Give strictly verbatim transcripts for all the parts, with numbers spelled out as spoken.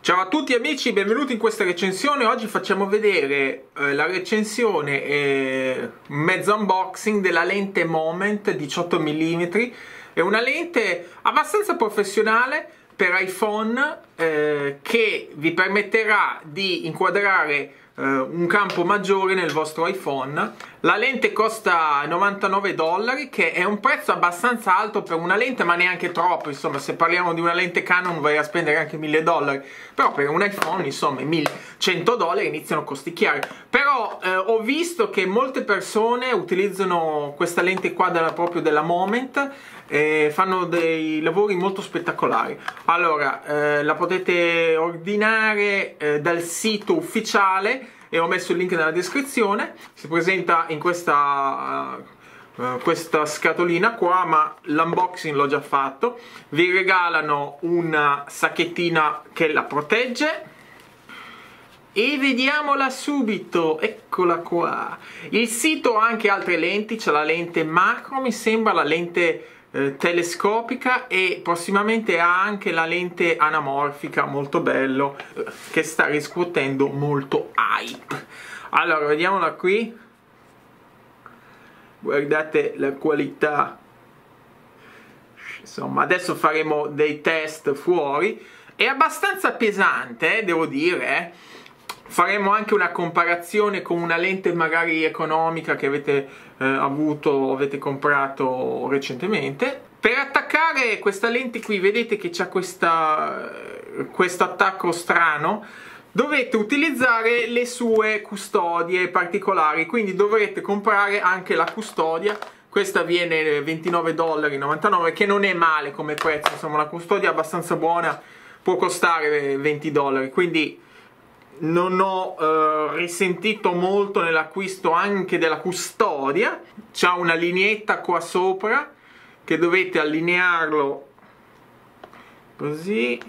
Ciao a tutti amici, benvenuti in questa recensione. Oggi facciamo vedere eh, la recensione e mezzo unboxing della lente Moment diciotto millimetri. È una lente abbastanza professionale per iPhone eh, che vi permetterà di inquadrare Uh, un campo maggiore nel vostro iPhone. La lente costa novantanove dollari, che è un prezzo abbastanza alto per una lente, ma neanche troppo. Insomma, se parliamo di una lente Canon vai a spendere anche mille dollari, però per un iPhone insomma cento dollari iniziano a costicchiare. Però eh, ho visto che molte persone utilizzano questa lente qua della, proprio della Moment e fanno dei lavori molto spettacolari. Allora eh, la potete ordinare eh, dal sito ufficiale e ho messo il link nella descrizione. Si presenta in questa uh, uh, questa scatolina qua, ma l'unboxing l'ho già fatto. Vi regalano una sacchettina che la protegge e vediamola subito. Eccola qua. Il sito ha anche altre lenti, c'è la lente macro, mi sembra, la lente Eh, telescopica, e prossimamente ha anche la lente anamorfica, molto bello, eh, che sta riscuotendo molto hype. Allora, vediamola qui, guardate la qualità. Insomma, adesso faremo dei test fuori. È abbastanza pesante, eh, devo dire, eh. Faremo anche una comparazione con una lente magari economica che avete eh, avuto, avete comprato recentemente. Per attaccare questa lente qui, vedete che c'è questa questo attacco strano. Dovete utilizzare le sue custodie particolari, quindi dovrete comprare anche la custodia. Questa viene ventinove dollari e novantanove, che non è male come prezzo, insomma una custodia abbastanza buona può costare venti dollari, quindi non ho eh, risentito molto nell'acquisto anche della custodia. C'è una lineetta qua sopra che dovete allinearlo così,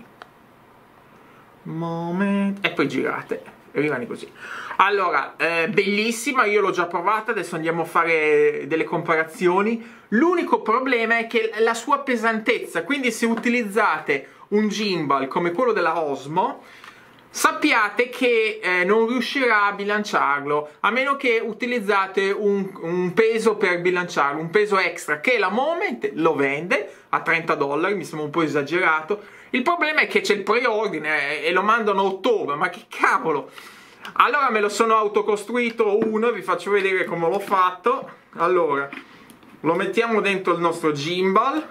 Moment, e poi girate e rimane così. Allora, eh, bellissima, io l'ho già provata, adesso andiamo a fare delle comparazioni. L'unico problema è che la sua pesantezza, quindi se utilizzate un gimbal come quello della Osmo, sappiate che eh, non riuscirà a bilanciarlo, a meno che utilizzate un, un peso per bilanciarlo, un peso extra, che la Moment lo vende a trenta dollari, mi sembra un po' esagerato. Il problema è che c'è il preordine e lo mandano a ottobre, ma che cavolo! Allora me lo sono autocostruito uno, vi faccio vedere come l'ho fatto. Allora, lo mettiamo dentro il nostro gimbal,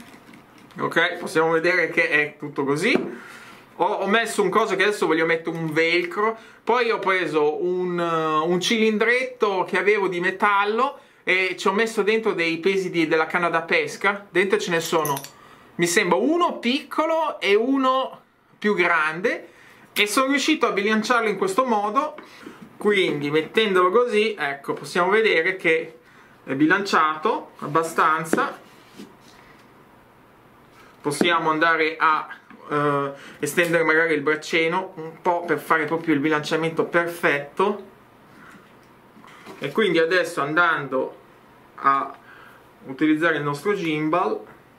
ok? Possiamo vedere che è tutto così. Ho messo un coso che adesso voglio mettere un velcro, poi ho preso un, uh, un cilindretto che avevo di metallo e ci ho messo dentro dei pesi di, della canna da pesca. Dentro ce ne sono, mi sembra, uno piccolo e uno più grande, e sono riuscito a bilanciarlo in questo modo. Quindi mettendolo così, ecco, possiamo vedere che è bilanciato abbastanza. Possiamo andare a Uh, estendere magari il braccino un po' per fare proprio il bilanciamento perfetto. E quindi adesso, andando a utilizzare il nostro gimbal,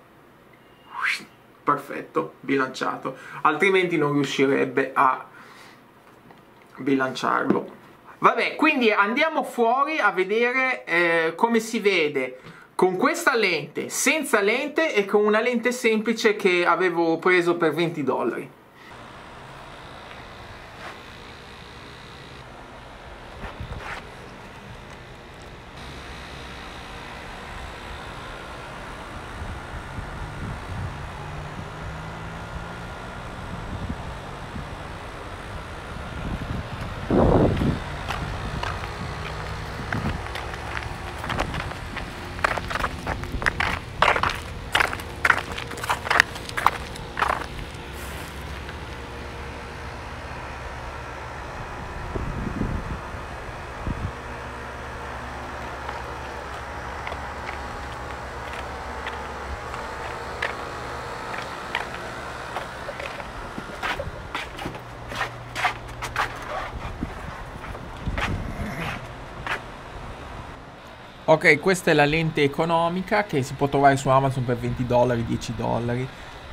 perfetto, bilanciato, altrimenti non riuscirebbe a bilanciarlo. Vabbè, quindi andiamo fuori a vedere eh, come si vede con questa lente, senza lente e con una lente semplice che avevo preso per venti dollari. Ok, questa è la lente economica che si può trovare su Amazon per venti dollari, dieci dollari.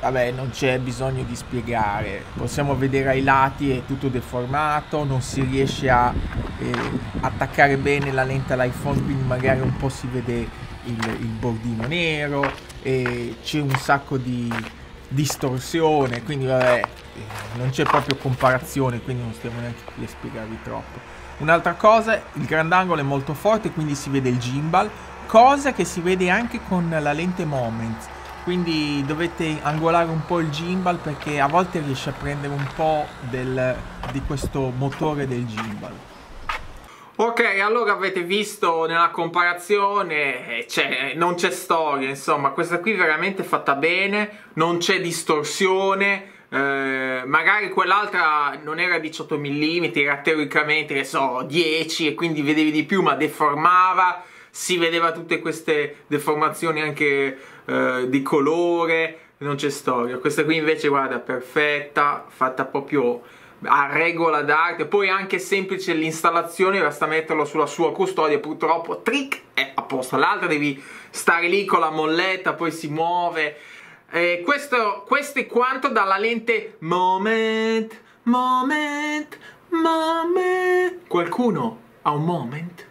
vabbè, non c'è bisogno di spiegare, possiamo vedere ai lati è tutto deformato, non si riesce a eh, attaccare bene la lente all'iPhone, quindi magari un po' si vede il, il bordino nero, e c'è un sacco di distorsione, quindi vabbè, eh, non c'è proprio comparazione, quindi non stiamo neanche qui a spiegarvi troppo. Un'altra cosa, il grandangolo è molto forte, quindi si vede il gimbal, cosa che si vede anche con la lente Moment, quindi dovete angolare un po' il gimbal perché a volte riesce a prendere un po' del, di questo motore del gimbal. Ok, allora avete visto nella comparazione, cioè, non c'è storia, insomma, questa qui veramente è fatta bene, non c'è distorsione. Eh, magari quell'altra non era diciotto millimetri, era teoricamente, che so, dieci, e quindi vedevi di più, ma deformava, si vedeva tutte queste deformazioni anche eh, di colore, non c'è storia. Questa qui invece, guarda, perfetta, fatta proprio a regola d'arte, poi anche semplice l'installazione, basta metterlo sulla sua custodia, purtroppo trick è a posto. L'altra devi stare lì con la molletta, poi si muove. Eh, questo, questo è quanto dalla lente Moment, Moment, Moment. Qualcuno ha un moment?